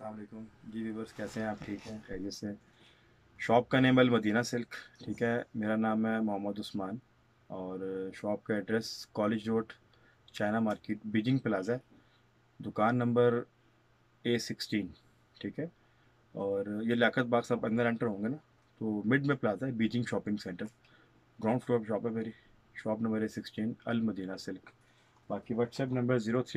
अस्सलाम वालेकुम जी व्यूवर्स, कैसे हैं आप? ठीक हैं, खैरियत से? शॉप का नेम अल मदीना सिल्क, ठीक है। मेरा नाम है मोहम्मद उस्मान और शॉप का address college road, China market, Beijing plaza, दुकान नंबर A16, ठीक है। और ये लियाकत बाग सब अंदर एंटर होंगे ना, तो मिड में प्लाजा है, Beijing shopping centre, ground floor पर शॉप है मेरी। Shop number A16 Al Madina silk. बाकी व्हाट्सएप नंबर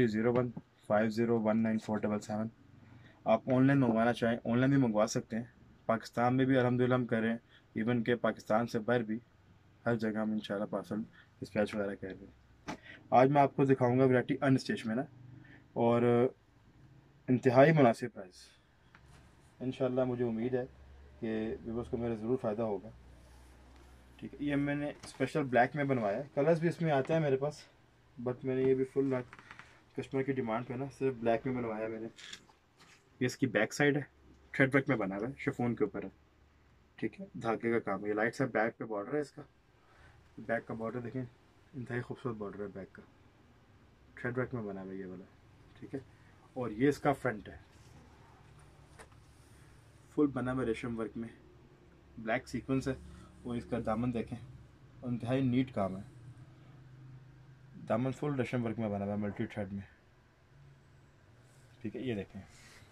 0301501947। आप ऑनलाइन मंगवाना चाहें ऑनलाइन भी मंगवा सकते हैं। पाकिस्तान में भी अल्हम्दुलिल्लाह हम कर रहे हैं, इवन के पाकिस्तान से बाहर भी हर जगह हम इंशाल्लाह पार्सल डिस्पैच वगैरह कर रहे हैं। आज मैं आपको दिखाऊंगा वैरायटी अनस्टिच में ना, और इंतहाई मुनासिब प्राइस। इंशाल्लाह मुझे उम्मीद है कि व्यूअर्स को मेरा ज़रूर फ़ायदा होगा। ठीक है, ये मैंने स्पेशल ब्लैक में बनवाया है, कलर्स भी इसमें आते हैं मेरे पास, बट मैंने ये भी फुल कस्टमर की डिमांड पे ना सिर्फ ब्लैक में बनवाया मैंने। ये इसकी बैक साइड है, थ्रेड वर्क में बना हुआ है, शिफॉन के ऊपर है, ठीक है। धागे का काम है, ये लाइट सा बैक पे बॉर्डर है इसका। बैक का बॉर्डर देखें, इंतहाई खूबसूरत बॉर्डर है बैक का, थ्रेड वर्क में बना हुआ है ये वाला, ठीक है। और ये इसका फ्रंट है, फुल बना हुआ रेशम वर्क में, ब्लैक सीक्वेंस है। और इसका दामन देखें, और इंतहाई नीट काम है, दामन फुल रेशम वर्क में बना हुआ है, मल्टी थ्रेड में, ठीक है। ये देखें,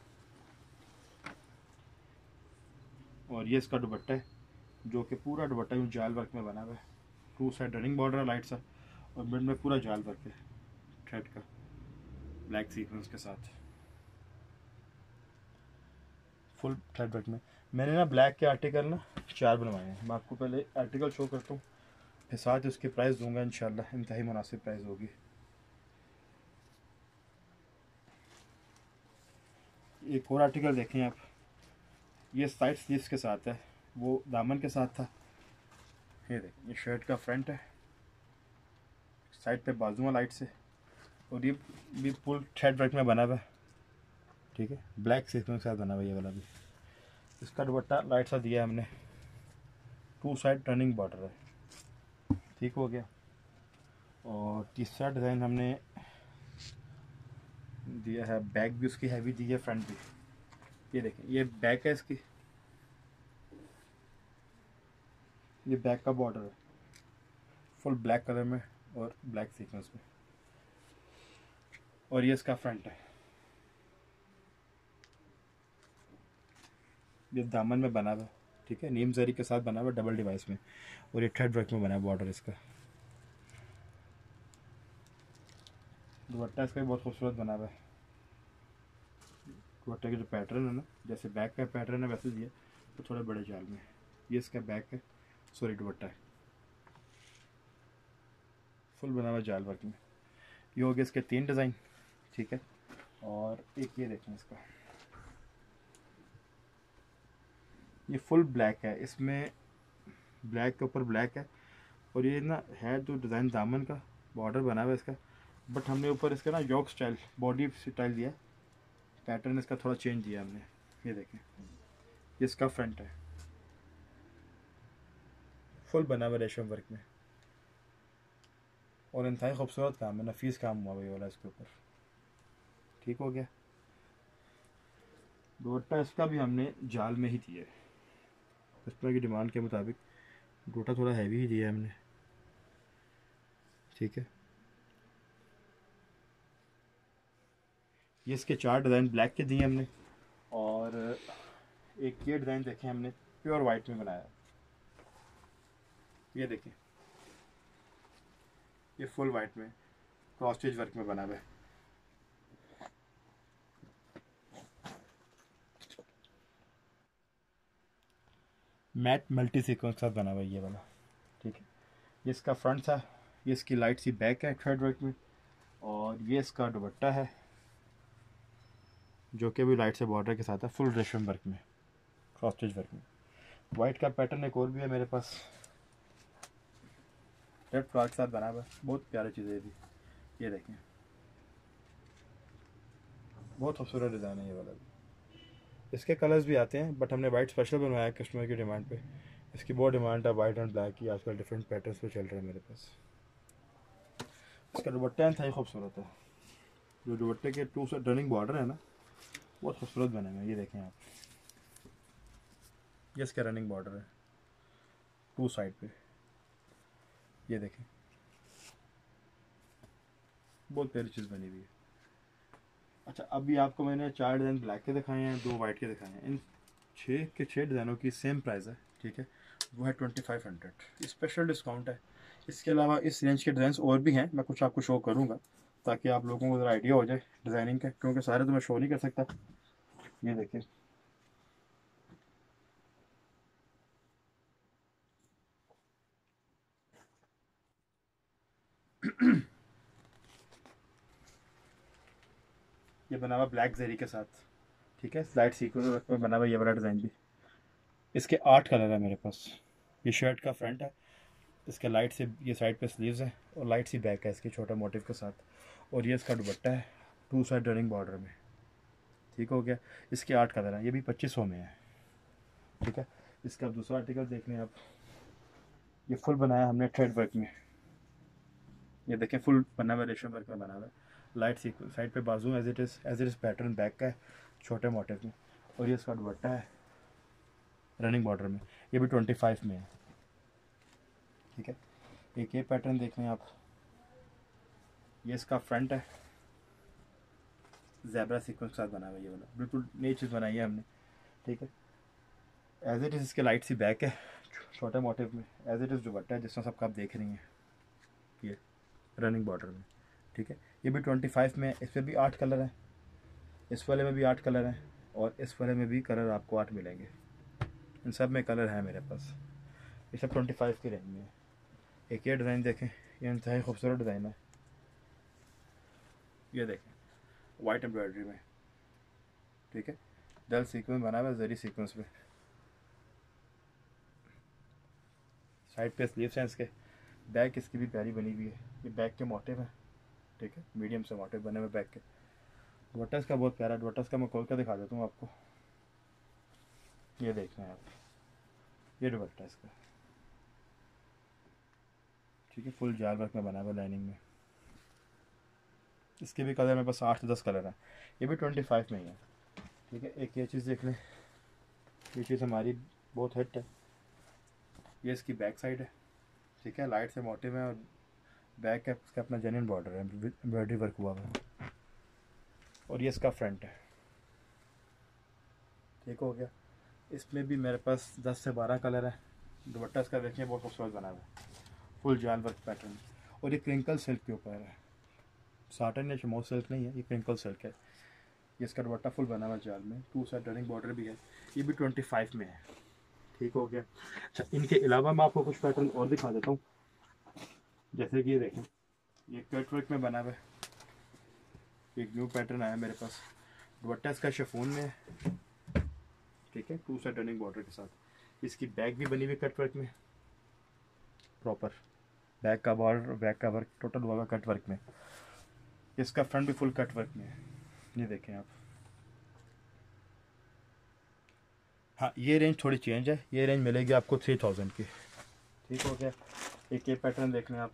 और ये इसका दुपट्टा है, जो कि पूरा दुपट्टा यूँ जाल वर्क में बना हुआ है, टू साइड रनिंग बॉर्डर है लाइट सा, और मिड में पूरा जाल वर्क है थ्रेड का, ब्लैक सीक्वेंस के साथ, फुल थ्रेड वर्क में। मैंने ना ब्लैक के आर्टिकल ना 4 बनवाए हैं, मैं आपको पहले आर्टिकल शो करता हूँ, फिर साथ उसकी प्राइस दूंगा इंशाल्लाह, इंतहाई मुनासिब प्राइस होगी। एक और आर्टिकल देखें आप, ये साइड स्लीव्स के साथ है, वो दामन के साथ था। ये देखें, ये शर्ट का फ्रंट है, साइड पे बाजुआं लाइट से, और ये भी फुल थ्रेड वर्क में बना हुआ है, ठीक है। ब्लैक सीक्वेंस के साथ बना हुआ है ये वाला भी। इसका दुपट्टा लाइट सा दिया है हमने, टू साइड टर्निंग बॉर्डर है, ठीक हो गया। और तीसरा डिज़ाइन हमने दिया है, बैक भी उसकी हैवी दी है, फ्रंट भी। ये देखें, ये बैक है इसकी, ये बैक का बॉर्डर है, फुल ब्लैक कलर में और ब्लैक सीक्वेंस में। और ये इसका फ्रंट है, ये दामन में बना हुआ है, ठीक है, नीम जरी के साथ बना हुआ डबल डिवाइस में, और ये थ्रेड वर्क में बना है बॉर्डर इसका। दुपट्टा इसका भी बहुत खूबसूरत बना हुआ है, दुपट्टे के जो पैटर्न है ना, जैसे बैक का पैटर्न है वैसे दिया, तो थोड़े बड़े जाल में। ये इसका बैक है, सॉरी दुपट्टा है, फुल बना हुआ जाल वर्क में। ये हो गए इसके 3 डिज़ाइन, ठीक है। और एक ये देखें इसका, ये फुल ब्लैक है, इसमें ब्लैक के ऊपर ब्लैक है, और ये ना है जो डिज़ाइन दामन का बॉर्डर बना हुआ है इसका, बट हमने ऊपर इसका ना योक स्टाइल बॉडी स्टाइल दिया, पैटर्न इसका थोड़ा चेंज दिया हमने। ये देखें, ये इसका फ्रंट है, फुल बना हुआ रेशम वर्क में, और इंतहाई खूबसूरत काम है, नफीस काम हुआ ये वाला इसके ऊपर, ठीक हो गया। दुपट्टा इसका भी हमने जाल में ही दिया है, कस्टमर की डिमांड के मुताबिक दुपट्टा थोड़ा हैवी ही दिया है हमने, ठीक है। ये इसके 4 डिज़ाइन ब्लैक के दिए हमने, और एक ये डिज़ाइन देखें हमने प्योर वाइट में बनाया, ये देखें, ये फुल वाइट में क्रॉस स्टिच वर्क में बना हुआ है। मैट मल्टी सीक्वेंस साथ बना हुआ है ये वाला, ठीक है। ये इसका फ्रंट था, ये इसकी लाइट सी बैक है थ्रेड वर्क में, और ये इसका दुपट्टा है, जो कि भी लाइट से बॉर्डर के साथ है, फुल रेशम वर्क में, क्रॉस स्टिच वर्क में। वाइट का पैटर्न एक और भी है मेरे पास, रेड फ्रॉक के साथ बना हुआ है, बहुत प्यारी चीज़ है ये भी। ये देखें, बहुत खूबसूरत डिज़ाइन है ये वाला भी। इसके कलर्स भी आते हैं, बट हमने वाइट स्पेशल बनवाया है कस्टमर की डिमांड पे, इसकी बहुत डिमांड है वाइट एंड ब्लैक की, आजकल डिफरेंट पैटर्न्स पे चल रहे हैं मेरे पास। इसका दुपट्टा था ही खूबसूरत है, जो दुपट्टे के 2 से रनिंग बॉर्डर है ना, बहुत खूबसूरत बने हुए हैं। ये देखें आप, ये इसका रनिंग बॉर्डर है टू साइड पे, ये देखें बहुत प्यारी चीज़ बनी हुई है। अच्छा, अभी आपको मैंने 4 डिज़ाइन ब्लैक के दिखाए हैं, 2 वाइट के दिखाए हैं। इन 6 के 6 डिज़ाइनों की सेम प्राइस है, ठीक है, वो है 2500, स्पेशल डिस्काउंट है। इसके अलावा इस रेंज के डिज़ाइन और भी हैं, मैं कुछ आपको शो करूँगा ताकि आप लोगों को ज़रा आइडिया हो जाए डिज़ाइनिंग का, क्योंकि सारे तो मैं शो नहीं कर सकता। ये देखिए ये बना हुआ ब्लैक जेरी के साथ, ठीक है, स्लाइड सीक्वेंस में बना हुआ ये वाला डिज़ाइन भी। इसके 8 कलर है मेरे पास। ये शर्ट का फ्रंट है, इसके लाइट से ये साइड पे स्लीव्स है और लाइट सी बैक है इसके छोटा मोटिव के साथ, और ये इसका दुपट्टा है टू साइड रनिंग बॉर्डर में, ठीक हो गया। इसके 8 कलर हैं, ये भी 2500 में है, ठीक है। इसका दूसरा आर्टिकल देख लें आप, ये फुल बनाया हमने थ्रेड वर्क में, ये देखें फुल बना हुआ रेशम वर्क में बना हुआ है, लाइट सी साइड पे बाजू as it is pattern back का है छोटे मोटिव में, और ये इसका दुपट्टा है रनिंग बॉर्डर में, ये भी 25 में है, ठीक है। एक ये पैटर्न देख लें आप, ये इसका फ्रंट है ज़ेब्रा सीक्वेंस के साथ बना हुआ है, ये वाला बिल्कुल नई चीज़ बनाई है हमने, ठीक है। एज इट इज़ इसके लाइट सी बैक है छोटे मोटिव में, एज इट इज़ दुपट्टा है जिस तरह सबका आप देख रही हैं ये रनिंग बॉर्डर में, ठीक है। ये भी 25 में है, इस पर भी 8 कलर हैं, इस वाले में भी 8 कलर हैं, और इस वाले में भी कलर आपको 8 मिलेंगे। इन सब में कलर है मेरे पास, ये सब 25 की रेंज में है। एक ये डिज़ाइन देखें, ये इंतहाई खूबसूरत डिज़ाइन है, ये देखें वाइट एम्ब्रॉयडरी में, ठीक है, डल सीक्वेंस बना हुआ है जरी सीक्वेंस में, साइड पे स्लीव्स हैं इसके, बैक इसकी भी प्यारी बनी हुई है, ये बैक के मोटिव है, ठीक है, मीडियम से मोटिव बने हुए बैक के। दुपट्टा इसका बहुत प्यारा, दुपट्टा इसका मैं खोल कर दिखा देता हूँ आपको, ये देख रहे हैं आप, ये दुपट्टा इसका, ठीक है, फुल जाल वर्क में बना हुआ लाइनिंग में। इसके भी कलर मेरे पास 8 से 10 कलर हैं, ये भी 25 में ही है, ठीक है। एक ये चीज़ देख लें, ये चीज़ हमारी बहुत हिट है, ये इसकी बैक साइड है, ठीक है, लाइट से मोटिव है, और बैक है इसका अपना जेन्युइन बॉर्डर है, एम्ब्रॉयडरी वर्क हुआ है, और ये इसका फ्रंट है, ठीक हो गया। इसमें भी मेरे पास 10 से 12 कलर है। दुपट्टा इसका देखिए बहुत खूबसूरत बना हुआ है, फुल जाल वर्क पैटर्न, और ये क्रिंकल सिल्क के ऊपर है, साटन या शमो सिल्क नहीं है, ये क्रिंकल सिल्क है। ये इसका दुपट्टा फुल बना हुआ जाल में, टू साइड रनिंग बॉर्डर भी है, ये भी 25 में है, ठीक हो गया। अच्छा, इनके अलावा मैं आपको कुछ पैटर्न और दिखा देता हूँ, जैसे कि ये देखें, ये कट वर्क में बना हुआ है, एक न्यू पैटर्न आया मेरे पास, दुपट्टा इसका शिफॉन में है, ठीक है, टू साइड रनिंग बॉर्डर के साथ। इसकी बैक भी बनी हुई कट वर्क में, प्रॉपर बैक का बॉर्डर, बैक का वर्क टोटल हुआ कट वर्क में। इसका फ्रंट भी फुल कट वर्क में है, ये देखें आप। हाँ, ये रेंज थोड़ी चेंज है, ये रेंज मिलेगी आपको 3000 की, ठीक हो गया। एक ये पैटर्न देख लें आप,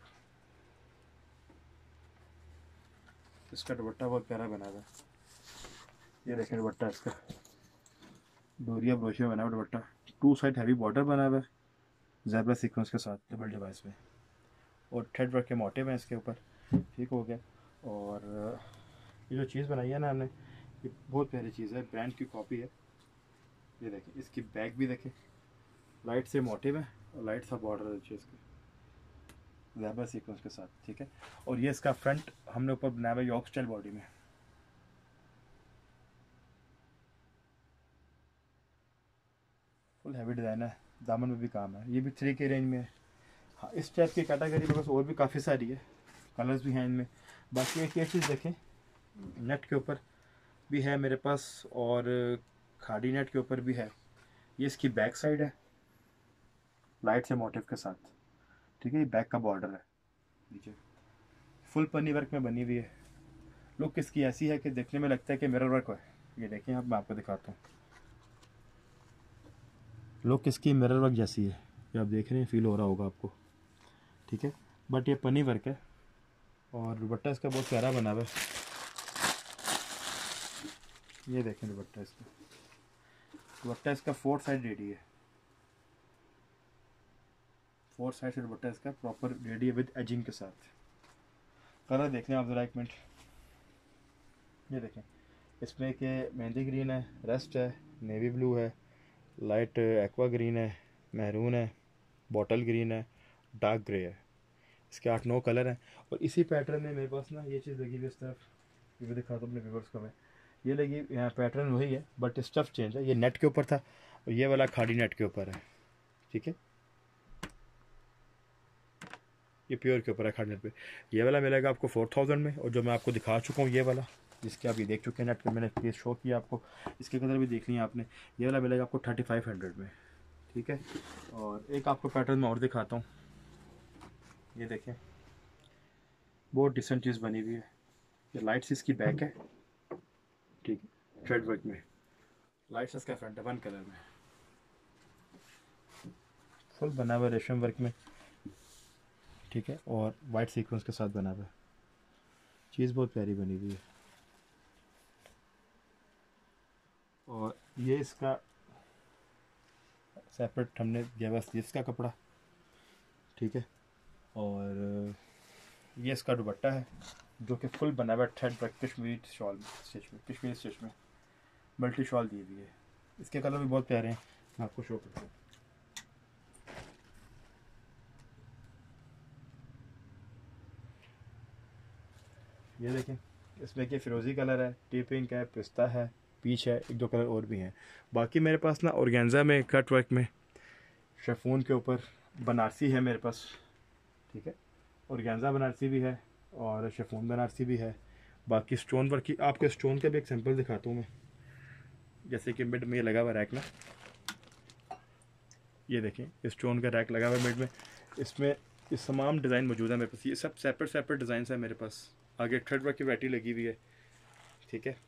इसका दुपट्टा बहुत प्यारा बना हुआ है, ये देखें दुपट्टा इसका डोरिया ब्रोशिया बना हुआ dupatta, two side heavy border बना हुआ है ज़ेब्रा सीक्वेंस के साथ डबल डिवाइस में, और थ्रेड वर्क के मोटिव हैं इसके ऊपर, ठीक हो गया। और ये जो चीज़ बनाई है ना हमने, ये बहुत प्यारी चीज़ है, ब्रांड की कॉपी है, ये देखें। इसकी बैक भी देखें, लाइट से मोटिव है और लाइट सा बॉर्डर है चीज़ का ज़ेब्रा सीक्वेंस के साथ, ठीक है। और ये इसका फ्रंट हमने ऊपर बनाया हुआ यॉर्क स्टाइल बॉडी में, फुल हैवी डिज़ाइन है, दामन में भी काम है, ये भी 3 के रेंज में है। हाँ, इस टाइप की कैटेगरी में बस और भी काफ़ी सारी है, कलर्स भी हैं इनमें। बाकी एक ये चीज़ देखें, नेट के ऊपर भी है मेरे पास, और खाड़ी नेट के ऊपर भी है, ये इसकी बैक साइड है लाइट से मोटिव के साथ, ठीक है, ये बैक का बॉर्डर है नीचे, फुल पन्नी वर्क में बनी हुई है। लुक इसकी ऐसी है कि देखने में लगता है कि मिरर वर्क है, ये देखें अब मैं आपको दिखाता हूँ, लुक इसकी मिरर वर्क जैसी है, ये आप देख रहे हैं, फील हो रहा होगा आपको, ठीक है। बट ये पन्नी वर्क है, और दुपट्टा इसका बहुत प्यारा बना हुआ है, ये देखें दुपट्टा इसका, दुपट्टा इसका 4 साइड रेडी है, 4 साइड से दुपट्टा इसका प्रॉपर रेडी है विद एजिंग के साथ। कलर देख लें आप ज़रा एक मिनट। ये देखें, इसमें के मेहंदी ग्रीन है, रस्ट है, नेवी ब्लू है, लाइट एक्वा ग्रीन है, महरून है, बॉटल ग्रीन है, डार्क ग्रे है। इसके 8-9 कलर हैं। और इसी पैटर्न में मेरे पास ना ये चीज़ लगी हुई इस तरफ, ये भी दिखा दो अपने व्यूअर्स को। मैं ये लगी, यहाँ पैटर्न वही है बट स्टफ़ चेंज है। ये नेट के ऊपर था और ये वाला खाड़ी नेट के ऊपर है, ठीक है। ये प्योर के ऊपर है खाड़ी नेट पे। ये वाला मिलेगा आपको 4000 में, और जो मैं आपको दिखा चुका हूँ ये वाला, जिसके आप ये देख चुके हैं नेट पे, मैंने पीस शो किया आपको, इसके कलर भी देख लिया आपने। ये वाला मिलेगा आपको 3500 में, ठीक है। और एक आपको पैटर्न में और दिखाता हूँ, ये देखें, बहुत डिसेंट चीज़ बनी हुई है। ये लाइट्स इसकी बैक है, ठीक है, थ्रेड वर्क में। लाइट्स इसका फ्रंट है 1 कलर में, फुल बना हुआ रेशम वर्क में, ठीक है, और वाइट सीक्वेंस के साथ बना हुआ है। चीज़ बहुत प्यारी बनी हुई है। और ये इसका सेपरेट हमने दिया हुआ स्लीव्स का कपड़ा, ठीक है। और ये इसका दुपट्टा है जो कि फुल बना हुआ है थ्रेड वर्क कश्मीरी शॉल में, स्टिच में, कश्मीरी स्टिच में मल्टी शॉल दी हुई है। इसके कलर भी बहुत प्यारे हैं, मैं आपको शो करता हूँ। ये देखें, इसमें कि फ़िरोज़ी कलर है, टी पिंक है, पिस्ता है, पीच है, 1-2 कलर और भी हैं। बाकी मेरे पास ना ऑर्गेन्जा में कट वर्क में शेफून के ऊपर बनारसी है मेरे पास, ठीक है। ऑर्गेन्जा बनारसी भी है और शेफून बनारसी भी है। बाकी स्टोन वर्क की आपको स्टोन का भी एक सैंपल दिखाता हूँ मैं, जैसे कि मिड में ये लगा हुआ रैक ना, ये देखें स्टोन का रैक लगा हुआ है मिड में। इसमें इस तमाम डिज़ाइन मौजूद है मेरे पास, ये सब सेपरेट डिज़ाइन है मेरे पास। आगे थ्रेड वर्क की वैरायटी लगी हुई है, ठीक है।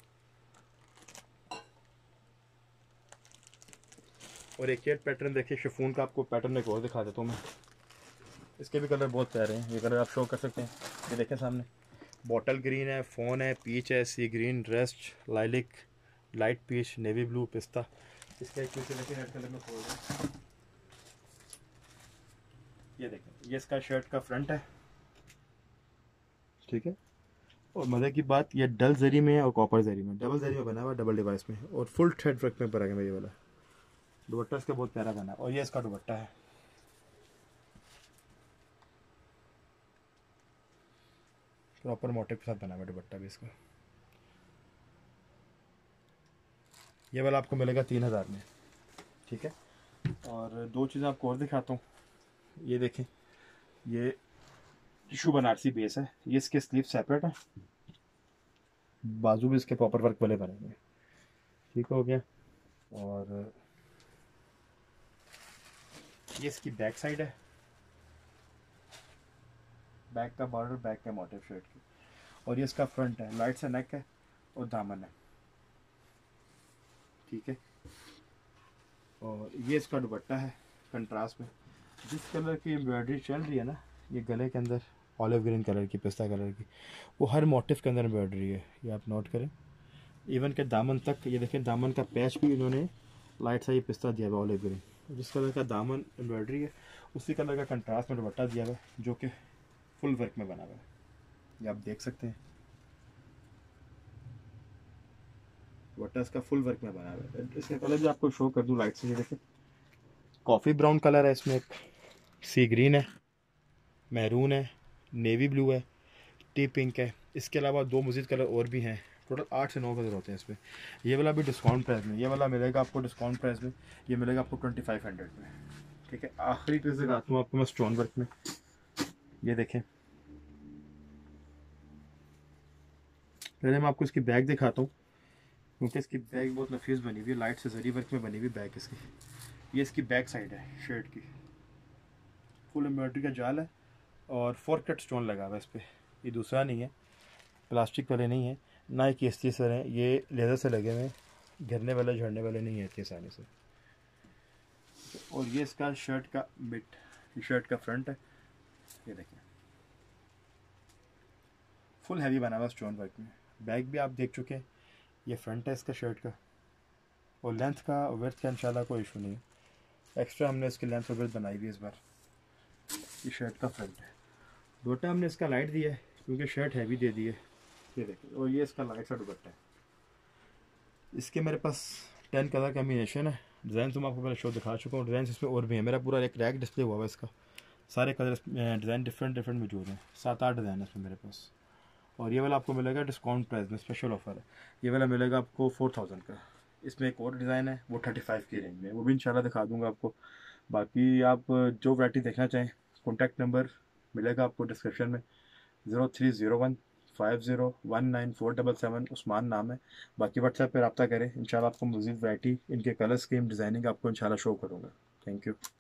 और एक ये पैटर्न देखिए शिफॉन का, आपको पैटर्न एक और दिखा देता हूँ मैं। इसके भी कलर बहुत प्यारे हैं, ये कलर आप शो कर सकते हैं। ये देखें सामने, बॉटल ग्रीन है, फ़ोन है, पीच है, sea green, rust, lilac, light peach, navy blue, पिस्ता। इसका एक पीछे देखिए रेड कलर में खोल रहा है। ये देखें, ये इसका शर्ट का फ्रंट है, ठीक है। और मज़े की बात, ये डल जरी में है और कॉपर जरी में, डबल जरी में बना हुआ, डबल डिवाइस में, और फुल थ्रेड वर्क में बना है ये वाला। दुपट्टा इसका बहुत प्यारा बना है, और ये इसका दुपट्टा है। प्रॉपर मोटिव के साथ बना हुआ दुपट्टा भी इसका। ये वाला आपको मिलेगा 3000 में, ठीक है। और 2 चीज़ें आपको और दिखाता हूँ। ये देखें, ये टिशू बनारसी बेस है, ये इसके स्लीव सेपरेट है, बाजू भी इसके प्रॉपर वर्क वाले बने हुए, ठीक हो गया। और ये इसकी बैक साइड है, बैक का बॉर्डर, बैक का मोटिव शर्ट की। और ये इसका फ्रंट है, लाइट सा नेक है और दामन है, ठीक है। और ये इसका दुपट्टा है कंट्रास्ट में। जिस कलर की एम्ब्रॉयडरी चल रही है ना, ये गले के अंदर ऑलिव ग्रीन कलर की, पिस्ता कलर की, वो हर मोटिव के अंदर एम्ब्रॉयडरी है, ये आप नोट करें। इवन के दामन तक, ये देखें दामन का पैच भी इन्होंने लाइट सा ये पिस्ता दिया हुआ ऑलिव ग्रीन। जिस कलर का दामन एम्ब्रॉयडरी है उसी कलर का कंट्रास्ट में दुपट्टा दिया हुआ है, जो कि फुल वर्क में बना हुआ है, ये आप देख सकते हैं। दुपट्टा इसका फुल वर्क में बना हुआ है। इसका कलर भी आपको शो कर दूँ लाइट से, ये देखें, कॉफ़ी ब्राउन कलर है इसमें, एक सी ग्रीन है, मैरून है, नेवी ब्लू है, टी पिंक है। इसके अलावा 2 मज़ीद कलर और भी हैं, टोटल 8 से 9 कलर होते हैं इसमें। ये वाला भी डिस्काउंट प्राइस में, ये वाला मिलेगा आपको डिस्काउंट प्राइस में, ये मिलेगा आपको 2500 में, ठीक है। आखिरी पीस दिखाता हूँ आपको मैं स्टोन वर्क में। ये देखें, पहले मैं आपको इसकी बैग दिखाता हूँ, क्योंकि इसकी बैग बहुत नफीस बनी हुई है, लाइट से जरी वर्क में बनी हुई बैग इसकी। ये इसकी बैक साइड है शर्ट की, फुल एम्ब्रॉयडरी का जाल है और 4 कट स्टोन लगा हुआ है इस पर। ये दूसरा नहीं है, प्लास्टिक वाले नहीं है, ना ही किस्ती सर हैं, ये लेदर से लगे हुए हैं, गिरने वाले झड़ने वाले नहीं है इतनी आसानी से। और ये इसका शर्ट का बिट, शर्ट का फ्रंट है, ये देखिए फुल हैवी बना हुआ स्टोन वर्क में। बैग भी आप देख चुके हैं, ये फ्रंट है इसका शर्ट का, और लेंथ का और वर्थ का इंशाल्लाह कोई इशू नहीं है। एक्स्ट्रा हमने इसकी लेंथ और वर्थ बनाई हुई है इस बार। ये शर्ट का फ्रंट है। दुपट्टा हमने इसका लाइट दिया है क्योंकि शर्ट हैवी दे दी है, ये देखिए, और ये इसका लाइट सा दुपट्टा है। इसके मेरे पास 10 कलर कॉम्बिनेशन है। डिज़ाइन तो मैं आपको पहले शो दिखा चुका हूँ, डिज़ाइन इसमें और भी है। मेरा पूरा एक रैक डिस्प्ले हुआ है इसका, सारे कलर डिज़ाइन डिफरेंट डिफरेंट मौजूद हैं। 7-8 डिज़ाइन है इसमें मेरे पास। और ये वाला आपको मिलेगा डिस्काउंट प्राइस में, स्पेशल ऑफर है। ये वाला मिलेगा आपको 4000 का। इसमें एक और डिज़ाइन है वो 35 की रेंज में, वो भी इंशाल्लाह दिखा दूंगा आपको। बाकी आप जो वैरायटी देखना चाहें, कॉन्टैक्ट नंबर मिलेगा आपको डिस्क्रिप्शन में, 0301501947 उस्मान नाम है। बाकी व्हाट्सएप पर रब्ता करें, इंशाल्लाह आपको मज़ीद वैरायटी, इनके कलर स्कीम, डिज़ाइनिंग आपको इंशाल्लाह शो करूँगा। Thank you.